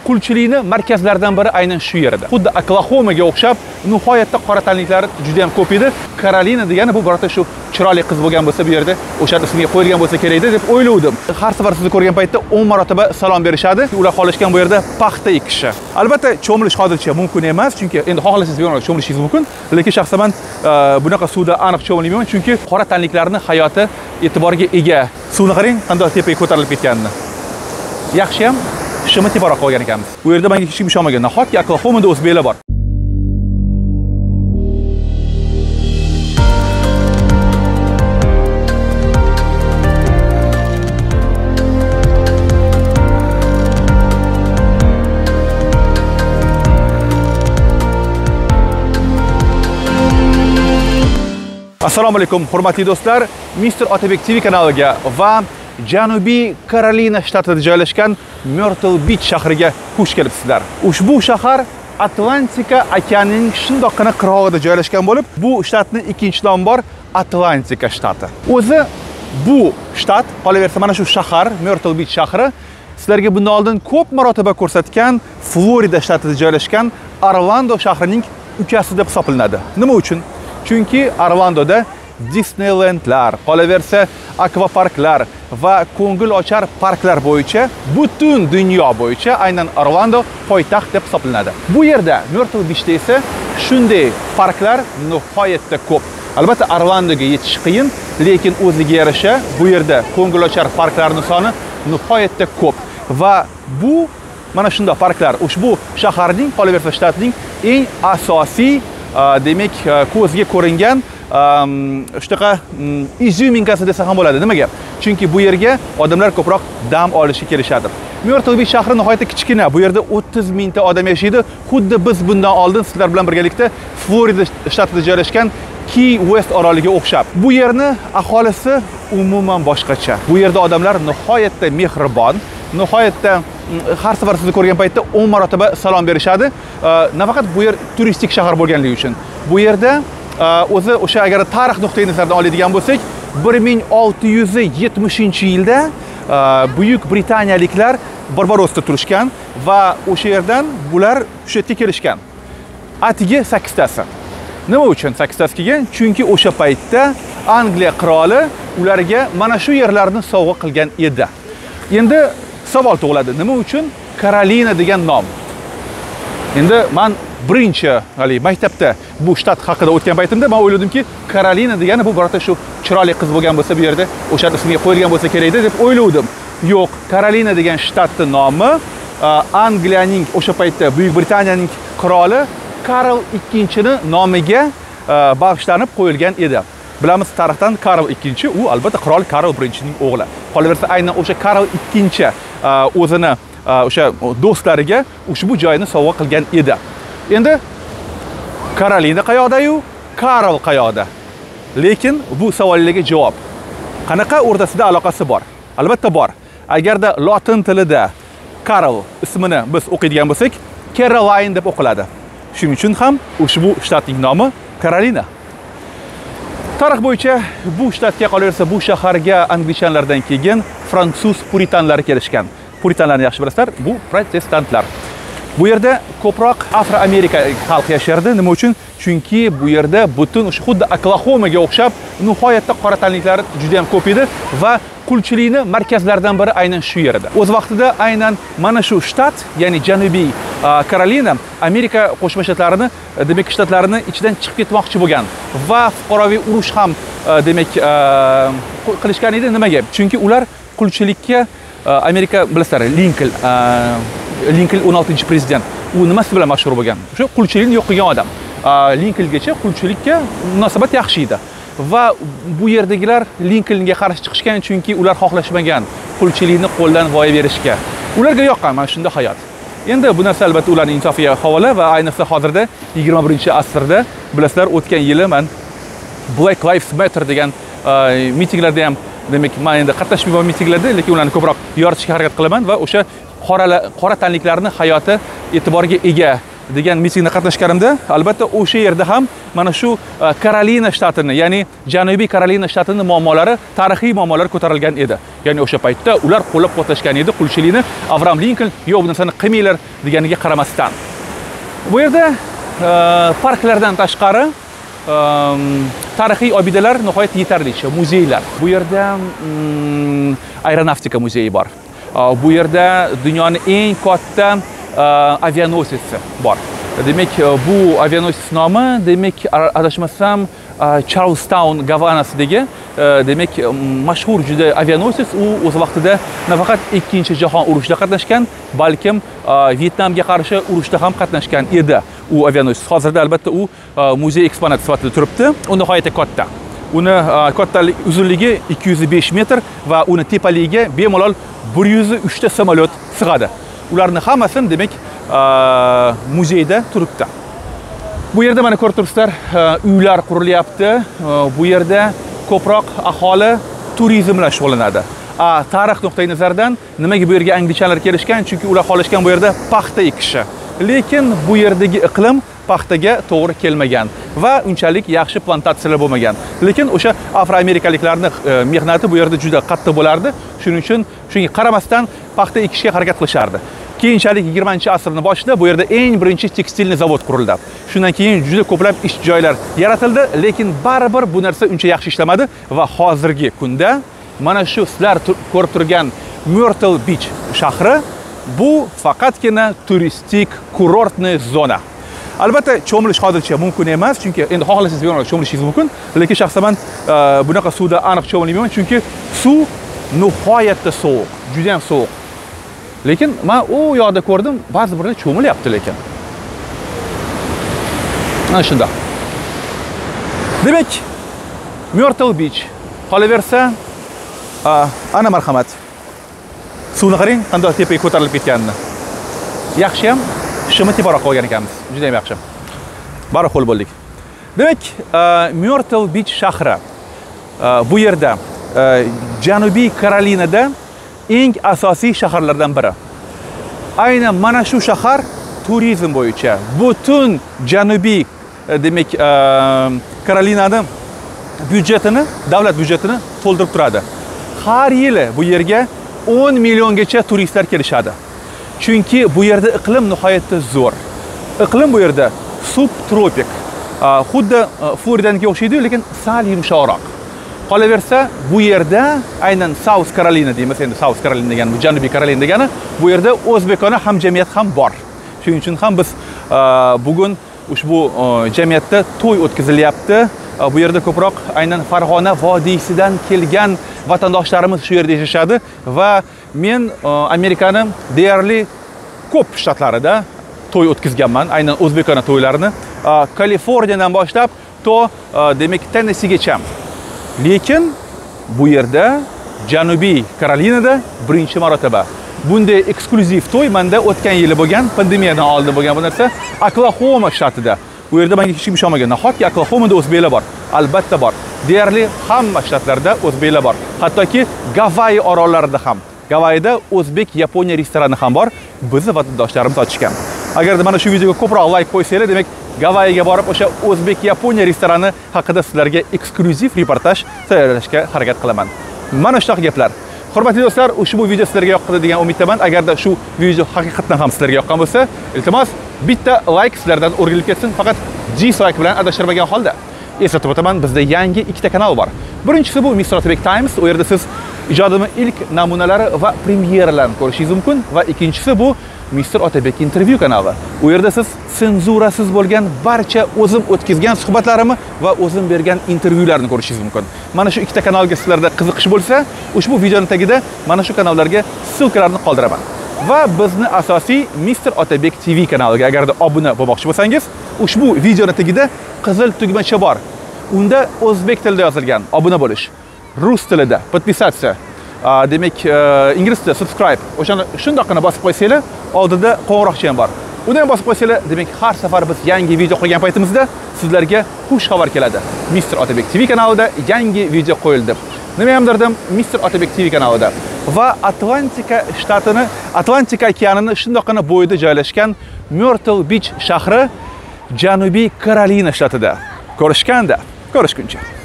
qulchilikni markazlaridan biri aynan shu yerda. Xuddi Oklahomaga o'xshab, nihoyatda qora tanliklar juda ham ko'p edi. Karolina degani bu birorta shu chiroyli qiz bo'lgan bo'lsa, bu yerda o'sha ismga qo'yilgan bo'lsa kerak edi deb o'ylovdim. Har safar sizni ko'rgan paytda 10 marotaba salom berishadi. Ular qolishgan bu yerda paxta ekishi. Albatta, cho'milish hozircha mumkin emas, chunki endi xohlasangiz bemalol cho'milishingiz mumkin, lekin shaxsan men bunaqa suvda aniq cho'milmayman, chunki qora tanliklarning hayoti e'tiborga ega. Suvni qarang, qanday tepaga ko'tarilib ketganini. Yaxshi ham shimi teparoq qolgan ekanmiz. Bu yerda menga hech kim ishonmagan. Nahotki Oklahomada o'zbeklar bor. Assalomu alaykum, hurmatli do'stlar. Mr. Otabek TV kanaliga va Janubiy Karolina shtatida joylashgan Myrtle Beach shahriga xush kelibsizlar. Ushbu shahar Atlantika okeanining shundoqqina qirg'og'ida joylashgan bo'lib, bu shtatning ikkinchi nomi bor, Atlantika shtati. O'zi bu shtat, qolaversa mana shu shahar, Myrtle Beach shahri sizlarga bundan oldin ko'p marotaba ko'rsatgan Florida shtatida joylashgan Orlando shahrining ukasi deb hisoblanadi. Nima uchun? Chunki Orlandoda Disneylandlar, qolaversa akvaparklar va ko'ngil ochar parklar bo'yicha butun dunyo bo'yicha aynan Orlando poytaxt deb hisoblanadi. Bu yerda Myrtle Beachda esa shunday parklar nihoyatda ko'p. Albatta Orlandoga yetish qiyin, lekin o'ziga yarasha bu yerda ko'ngil ochar parklarning soni nihoyatda ko'p va bu mana shunday parklar ushbu shaharning, qolaversa shtatning eng asosiy demak ko'zga ko'ringan shunaqa izyuminkasi desa ham bo'ladi. Nimaga? Chunki bu yerga odamlar ko'proq dam olishga kelishadi. Myrtle Beach shahri nihoyatda kichkina. Bu yerda 30 mingta odam yashaydi. Xuddi biz bundan oldin sizlar bilan birgalikda Florida shtatida joylashgan Key West oroliga o'xshab. Bu yerni aholisi umuman boshqacha. Bu yerda odamlar nihoyatda mehribon, nihoyatda har safar sizni ko'rgan paytda 10 marotaba salom berishadi. Nafaqat bu yer turistik shahar bo'lganligi uchun. Bu yerda o'zi o'sha agar tarix nuqtai nazaridan oladigan bo'lsak, 1670-yilda Buyuk Britaniyaliklar Barbarosda turishgan va o'sha yerdan bular o'sha yerga kelishgan. Atigi 8 tasi. Nima uchun 8 tasi kelgan? Chunki o'sha paytda Angliya qiroli ularga mana shu yerlarni sovg'a qilgan edi. Endi savol tug'iladi. Nima uchun Karolina degan nom? Endi men birinchi maktabda bu shtat haqida o'tgan paytimda men o'yladimki, Karolina degani bu birorta shu chiroyli qiz bo'lgan bo'lsa, bu yerda o'sha ismga qo'yilgan bo'lsa kerak edi deb o'ylovdim. Yo'q, Karolina degan shtatning nomi Angliyaning o'sha paytda Buyuk Britaniyaning qiroli Karl II ning nomiga bag'ishlanib qo'yilgan edi. Bilamiz tarixdan Karl II, u albatta qirol Karl I ning o'g'li. Qolaversa aynan o'sha Karl II o'zini o'sha do'stlariga ushbu joyni sovg'a qilgan edi. Endi Karolina qayoqda-yu, Karl qayoqda? Lekin bu savollarga javob. Qanaqa o'rtasida aloqasi bor? Albatta bor. Agarda lotin tilida Karl ismini biz o'qiydigan bo'lsak, Caroline deb o'qiladi. Shuning uchun ham ushbu shtatning nomi Karolina. Tarix bo'yicha bu shtatga, qolaversa bu shaharga anglishlardan keyin fransuz puritanlari kelishgan. Puritanlarni yaxshi bilasizlar, bu protestantlar. Bu yerda ko'proq Afro-Amerika xalqi yashardi. Nima uchun? Chunki bu yerda butun o'sha xuddi Oklahomaga o'xshab nihoyatda qora tanliklar juda ham ko'p edi va qulchilikni markazlaridan biri aynan shu yerda. O'z vaqtida aynan mana shu shtat, ya'ni Janubiy Karolina Amerika Qo'shma Shtatlarini, demak shtatlarini ichidan chiqib ketmoqchi bo'lgan va fuqaroviy urush ham demak qilishgan edi. Nimaga? Chunki ular qulchilikka Amerika bilasizlar, Lincoln 16-prezident. U nimasi bilan mashhur bo'lgan? O'sha qulchilikni yo'q qilgan odam. Lincolngacha qulchilikka munosabat yaxshi edi. Va bu yerdagilar Lincolnga qarshi chiqishgan, chunki ular xohlashmagan qulchilikni qo'ldan voy berishga. Ularga yoqqan mana shunday hayot. Endi bu narsa albatta ularning insofiga havola va ayniqsa hozirda 21-asrda bilasizlar, o'tgan yili men Black Lives Matter degan mitinglarda ham demak men endi qatnashmayman mitinglarda, lekin ularni ko'proq yoritishga harakat qilaman va o'sha qora tanliklarning hayoti e'tiborga ega degan mitingda qatnashganimda, albatta o'sha yerda ham mana shu Karolina shtatini, ya'ni Janubiy Karolina shtatini muammolari, tarixiy muammolar ko'tarilgan edi. Ya'ni o'sha paytda ular qo'llab-quvvatlashgan edi qulchilikni. Abraham Lincoln yo'q bu narsani qilmanglar deganiga qaramasdan. Bu yerda parklardan tashqari tarixiy obidalar nihoyat yetarlicha, muzeylar. Bu yerda aeronavtika muzeyi bor. Bu yerda dunyoning eng katta avianosesi bor. Demak, bu avianosis nomi, demak, adashmasam Charlestown Gavanasidagi, demak, mashhur juda avianosis. U o'z vaqtida nafaqat 2-jahon urushida qatnashgan, balkim Vyetnamga qarshi urushda ham qatnashgan edi. U avianosis. Hozirda albatta u muzey eksponati sifatida turibdi. U nihoyatda katta. Uni kattalik uzunligi 205 metr va uni tepaligiga bemalol 103 ta samolyot sig'adi. Ularning hammasini demak muzeyda turibdi. Bu yerda mana ko'rib turibsizlar, uylar qurilyapti. Bu yerda ko'proq aholi turizm bilan shug'ullanadi. Tarix nuqtai nazaridan nimaga bu yerga anglichalar kelishgan? Chunki ular qolishgan bu yerda paxta ekishi. Lekin bu yerdagi iqlim paxtaga to'g'ri kelmagan va unchalik yaxshi plantatsiyalar bo'lmagan. Lekin o'sha afroamerikaliklarning mehnati bu yerda juda qattiq bo'lardi. Shuning uchun shunga qaramasdan paxta ekishga harakat qilishardi. Keyinchalik 20-asrning boshida bu yerda eng birinchi tekstilniy zavod qurildi. Shundan keyin juda ko'plab ish joylari yaratildi, lekin baribir bu narsa uncha yaxshi ishlamadi va hozirgi kunda mana shu sizlar ko'rib turgan Myrtle Beach shahri bu faqatgina turistik kurortniy zona. Albatta, cho'milish hozircha mumkin emas, chunki endi xohlasangiz bemalol cho'milishingiz mumkin, lekin shaxsan men bunaqa suvda aniq cho'milmayman, chunki suv nihoyatda sovuq, juda ham sovuq. Lekin men u yoqda ko'rdim, ba'zi birlar cho'milyapti lekin. Mana shunda. Demak, Myrtle Beach qolaversa, ana marhamat. Suvni qarang, qanday tepaga ko'tarilib ketganini. Yaxshi ham shimi teparoq qolgan ekanmiz. Juda ham yaxshi. Bari qo'l bo'ldik. Demak, Myrtle Beach shahri bu yerda Janubiy Karolinada eng asosiy shaharlardan biri. Aynan mana shu shahar turizm bo'yicha butun Janubiy demak Karolinaning byudjetini, davlat byudjetini to'ldirib turadi. Har yili bu yerga 10 milliongacha turistlar kelishadi. Chunki bu yerda iqlim nihoyatda zo'r. Iqlim bu yerda subtropik. Xuddi Floridaniga o'xshaydi, lekin sal yumshoqroq. Qolaversa, bu yerda aynan South Carolina deymiz, endi South Carolina degani, bu Janubiy Karolina degani, bu yerda o'zbekona hamjamiyat ham bor. Shuning uchun ham biz bugun ushbu jamiyatda to'y o'tkazilyapti. Bu yerda ko'proq aynan Farg'ona vodiysidan kelgan vatandoshlarimiz shu yerda yashashadi va men Amerikaning deyarli ko'p shtatlarida to'y o'tkazganman, aynan o'zbekona to'ylarini. Kaliforniyadan boshlab to demak Tennessigacha. Lekin bu yerda Janubiy Karolinada birinchi marotaba bunday eksklyuziv to'y menda o'tgan yili bo'lgan, pandemiyadan oldin bo'lgan bu narsa Oklahoma shtatida. Bu yerda menga hech kim ishonmagan. Nahotki Oklahomada o'zbeklar bor? Albatta bor. Deyarli hamma shtatlarda o'zbeklar bor. Hattoki Gavayi orollarida ham. Gavayida o'zbek Yaponiya restorani ham bor. Bizni vatandoshlarimiz ochishgan. Agarda mana shu videoga ko'proq like qo'ysanglar, demak Gavayiga borib o'sha o'zbek Yaponiya restorani haqida sizlarga eksklyuziv reportaj tayyorlashga harakat qilaman. Mana shunaqa gaplar. Hurmatli do'stlar, ushbu video sizlarga yoqdi degan umiddaman. Agarda shu video haqiqatan ham sizlarga yoqqan bo'lsa, iltimos bitta like sizlardan o'rgilib ketsin, faqat dislike bilan adashtirmagan holda. Eslatib o'taman, bizda yangi ikkita kanal bor. Birinchisi bu Mr. Otabek Times, u yerda siz ijodimning ilk namunalari va premyeralarni ko'rishingiz mumkin va ikkinchisi bu Mr. Otabek intervyu kanali. U yerda siz senzurasiz bo'lgan barcha o'zim o'tkazgan suhbatlarimni va o'zim bergan intervyularni ko'rishingiz mumkin. Mana shu ikkita kanalga sizlarda qiziqish bo'lsa, ushbu videoning tagida mana shu kanallarga ссылкаларni qoldiraman. Va bizni asosiy Mr. Otabek TV kanaliga agarda obuna bo'lmoqchi bo'lsangiz, ushbu videoning tagida qizil tugmacha bor. Unda o'zbek tilida yozilgan obuna bo'lish, rus tilida podpisatsiya, demak ingliz tilida subscribe. O'shani shundoqqina bosib qo'ysanglar, oldida qo'ng'iroqcha ham bor. Uni ham bosib qo'ysanglar, demak har safar biz yangi video qo'ygan paytimizda sizlarga xush xabar keladi. Mr. Otabek TV kanalida yangi video qo'yildi. Nima ham derdim, Mr. Otabek TV kanalida va Atlantika okeanini shundoqqina bo'yida joylashgan Myrtle Beach shahri Janubiy Karolina shtatida. Ko'rishganda, ko'rishguncha.